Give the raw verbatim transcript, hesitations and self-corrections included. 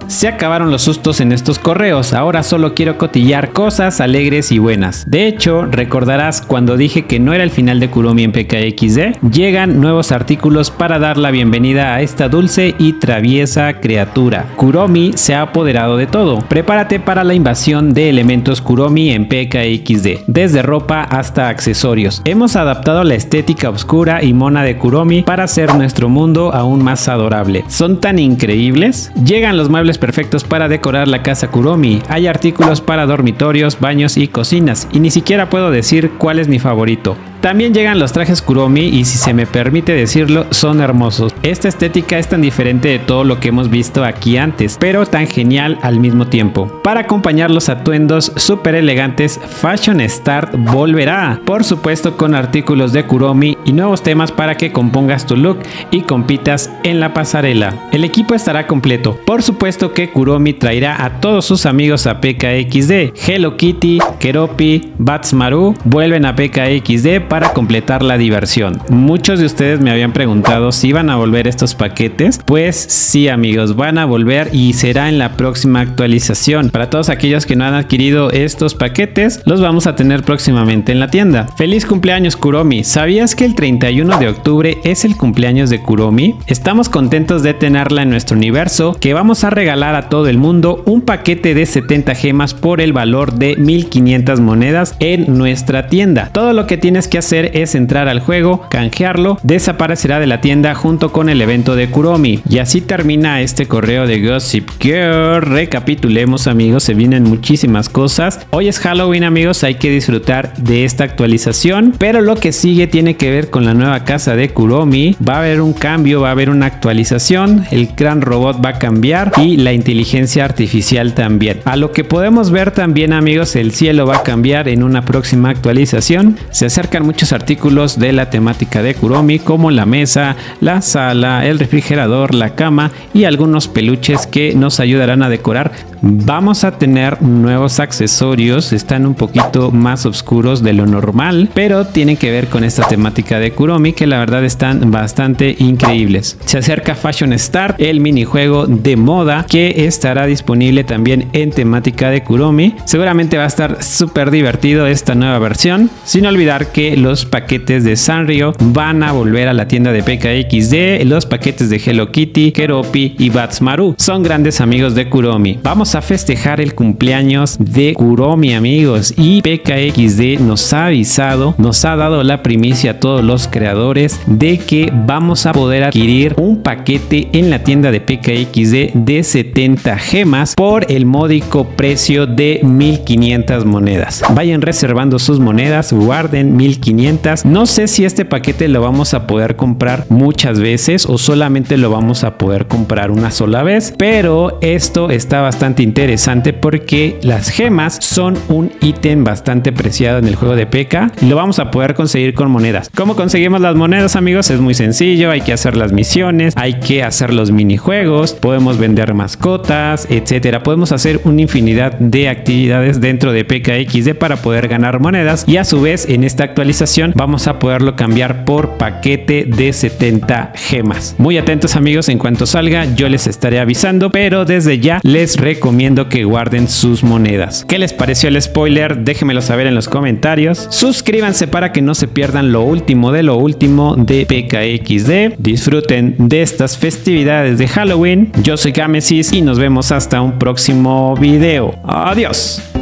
Se acabaron los sustos en estos correos, ahora solo quiero cotillar cosas alegres y buenas. De hecho, recordarás cuando dije que no era el final de Kuromi en P K X D, llegan nuevos artículos para dar la bienvenida a esta dulce y traviesa criatura. Kuromi se ha apoderado de todo. Prepárate para la invasión de elementos Kuromi en P K X D, desde ropa hasta accesorios. Hemos adaptado la estética oscura y mona de Kuromi para hacer nuestro mundo aún más adorable. ¿Son tan increíbles? Llegan los muebles perfectos para decorar la casa Kuromi. Hay artículos para dormitorios, baños y cocinas, y ni siquiera puedo decir cuál es mi favorito. También llegan los trajes Kuromi y, si se me permite decirlo, son hermosos. Esta estética es tan diferente de todo lo que hemos visto aquí antes, pero tan genial al mismo tiempo. Para acompañar los atuendos súper elegantes, Fashion Start volverá, por supuesto con artículos de Kuromi y nuevos temas para que compongas tu look y compitas en la pasarela. El equipo estará completo. Por supuesto que Kuromi traerá a todos sus amigos a P K X D. Hello Kitty, Keroppi, Badtz-Maru vuelven a P K X D para completar la diversión. Muchos de ustedes me habían preguntado si iban a volver estos paquetes. Pues sí, amigos, van a volver y será en la próxima actualización. Para todos aquellos que no han adquirido estos paquetes, los vamos a tener próximamente en la tienda. ¡Feliz cumpleaños, Kuromi! ¿Sabías que el treinta y uno de octubre es el cumpleaños de Kuromi? Estamos contentos de tenerla en nuestro universo, que vamos a regalar a todo el mundo un paquete de setenta gemas por el valor de mil quinientas monedas en nuestra tienda. Todo lo que tienes que hacer es entrar al juego, canjearlo, desaparecerá de la tienda junto con el evento de Kuromi. Y así termina este correo de Gossip Girl. Recapitulemos, amigos, se vienen muchísimas cosas. Hoy es Halloween, amigos, hay que disfrutar de esta actualización, pero lo que sigue tiene que ver con la nueva casa de Kuromi. Va a haber un cambio, va a haber una actualización, el gran robot va a cambiar y la inteligencia artificial también. A lo que podemos ver también, amigos, el cielo va a cambiar en una próxima actualización. Se acercan muchos artículos de la temática de Kuromi, como la mesa, la sala, el refrigerador, la cama y algunos peluches que nos ayudarán a decorar. Vamos a tener nuevos accesorios, están un poquito más oscuros de lo normal, pero tienen que ver con esta temática de Kuromi, que la verdad están bastante increíbles. Se acerca Fashion Start, el minijuego de moda que estará disponible también en temática de Kuromi. Seguramente va a estar súper divertido esta nueva versión, sin olvidar que los paquetes de Sanrio van a volver a la tienda de P K X D. Los paquetes de Hello Kitty, Keroppi y Badtz-Maru son grandes amigos de Kuromi. Vamos a festejar el cumpleaños de Kuromi, amigos, y P K X D nos ha avisado, nos ha dado la primicia a todos los creadores de que vamos a poder adquirir un paquete en la tienda de P K X D de setenta gemas por el módico precio de mil quinientas monedas. Vayan reservando sus monedas, guarden mil quinientas. No sé si este paquete lo vamos a poder comprar muchas veces o solamente lo vamos a poder comprar una sola vez, pero esto está bastante interesante porque las gemas son un ítem bastante preciado en el juego de P K y lo vamos a poder conseguir con monedas. ¿Cómo conseguimos las monedas, amigos? Es muy sencillo, hay que hacer las misiones, hay que hacer los minijuegos, podemos vender mascotas, etcétera. Podemos hacer una infinidad de actividades dentro de P K X D para poder ganar monedas, y a su vez en esta actualización vamos a poderlo cambiar por paquete de setenta gemas. Muy atentos, amigos, en cuanto salga yo les estaré avisando, pero desde ya les recomiendo que guarden sus monedas. ¿Qué les pareció el spoiler? Déjenmelo saber en los comentarios. Suscríbanse para que no se pierdan lo último de lo último de P K X D. Disfruten de estas festividades de Halloween. Yo soy Gamesis y nos vemos hasta un próximo video. Adiós.